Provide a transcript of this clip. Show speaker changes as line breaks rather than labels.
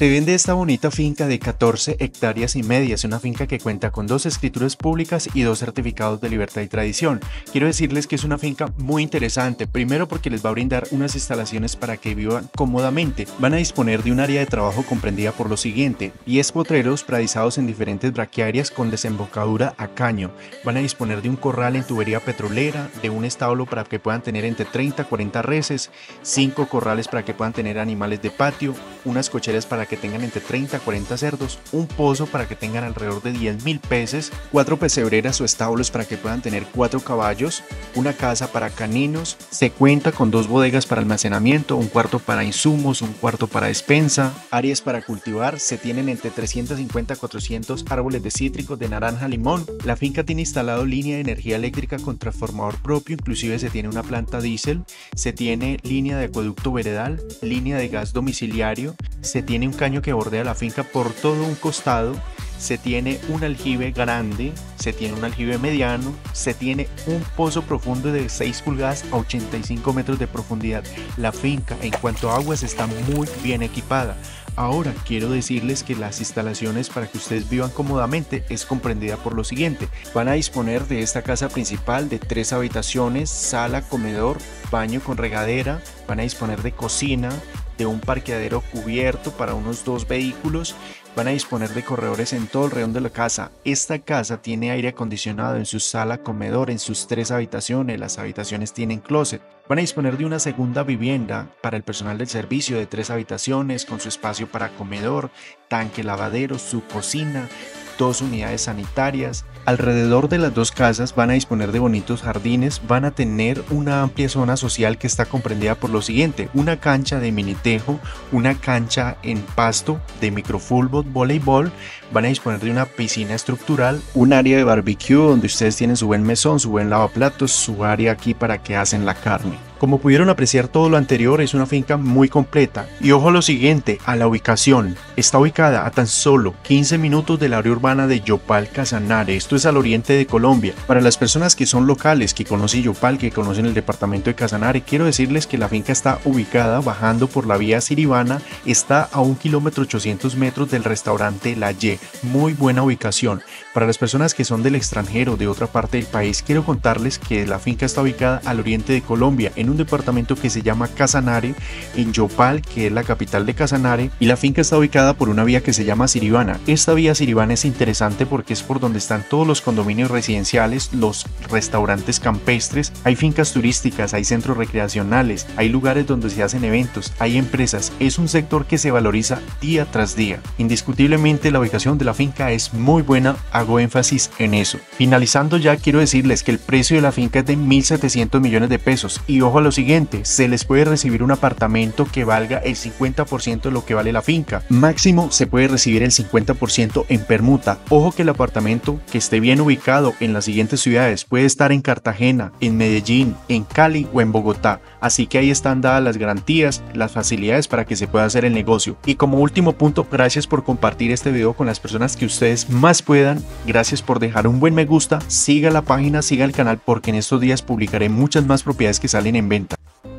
Te vende esta bonita finca de 14 hectáreas y media. Es una finca que cuenta con 2 escrituras públicas y 2 certificados de libertad y tradición. Quiero decirles que es una finca muy interesante, primero porque les va a brindar unas instalaciones para que vivan cómodamente. Van a disponer de un área de trabajo comprendida por lo siguiente: 10 potreros pradizados en diferentes braquiáreas con desembocadura a caño. Van a disponer de un corral en tubería petrolera, de un establo para que puedan tener entre 30 a 40 reses, 5 corrales para que puedan tener animales de patio, unas cocheras para que tengan entre 30 a 40 cerdos, un pozo para que tengan alrededor de 10.000 peces, 4 pesebreras o establos para que puedan tener 4 caballos, una casa para caninos. Se cuenta con 2 bodegas para almacenamiento, un cuarto para insumos, un cuarto para despensa, áreas para cultivar. Se tienen entre 350 a 400 árboles de cítricos, de naranja, limón. La finca tiene instalado línea de energía eléctrica con transformador propio, inclusive se tiene una planta diésel, se tiene línea de acueducto veredal, línea de gas domiciliario, se tiene un caño que bordea la finca por todo un costado, se tiene un aljibe grande, se tiene un aljibe mediano, se tiene un pozo profundo de 6 pulgadas a 85 metros de profundidad. La finca en cuanto a aguas está muy bien equipada. Ahora quiero decirles que las instalaciones para que ustedes vivan cómodamente es comprendida por lo siguiente: van a disponer de esta casa principal de 3 habitaciones, sala, comedor, baño con regadera, van a disponer de cocina, de un parqueadero cubierto para unos 2 vehículos, van a disponer de corredores en todo el redón de la casa. Esta casa tiene aire acondicionado en su sala comedor, en sus 3 habitaciones, las habitaciones tienen closet. Van a disponer de una segunda vivienda para el personal del servicio de 3 habitaciones con su espacio para comedor, tanque lavadero, su cocina, 2 unidades sanitarias. Alrededor de las 2 casas van a disponer de bonitos jardines, van a tener una amplia zona social que está comprendida por lo siguiente: una cancha de minitejo, una cancha en pasto de microfútbol, voleibol, van a disponer de una piscina estructural, un área de barbecue donde ustedes tienen su buen mesón, su buen lavaplatos, su área aquí para que hacen la carne. Como pudieron apreciar, todo lo anterior es una finca muy completa. Y ojo a lo siguiente, a la ubicación. Está ubicada a tan solo 15 minutos del área urbana de Yopal, Casanare. Esto es al oriente de Colombia. Para las personas que son locales, que conocen Yopal, que conocen el departamento de Casanare, quiero decirles que la finca está ubicada bajando por la vía Siribana. Está a 1 kilómetro 800 metros del restaurante La Y. Muy buena ubicación. Para las personas que son del extranjero, de otra parte del país, quiero contarles que la finca está ubicada al oriente de Colombia, en un departamento que se llama Casanare, en Yopal, que es la capital de Casanare, y la finca está ubicada por una vía que se llama Siribana. Esta vía Siribana es interesante porque es por donde están todos los condominios residenciales, los restaurantes campestres, hay fincas turísticas, hay centros recreacionales, hay lugares donde se hacen eventos, hay empresas. Es un sector que se valoriza día tras día. Indiscutiblemente la ubicación de la finca es muy buena, hago énfasis en eso. Finalizando ya, quiero decirles que el precio de la finca es de 1.700 millones de pesos, y ojo a lo siguiente: se les puede recibir un apartamento que valga el 50% de lo que vale la finca. Máximo se puede recibir el 50% en permuta. Ojo que el apartamento que esté bien ubicado en las siguientes ciudades puede estar en Cartagena, en Medellín, en Cali o en Bogotá. Así que ahí están dadas las garantías, las facilidades para que se pueda hacer el negocio. Y como último punto, gracias por compartir este video con las personas que ustedes más puedan. Gracias por dejar un buen me gusta. Siga la página, siga el canal, porque en estos días publicaré muchas más propiedades que salen en venta.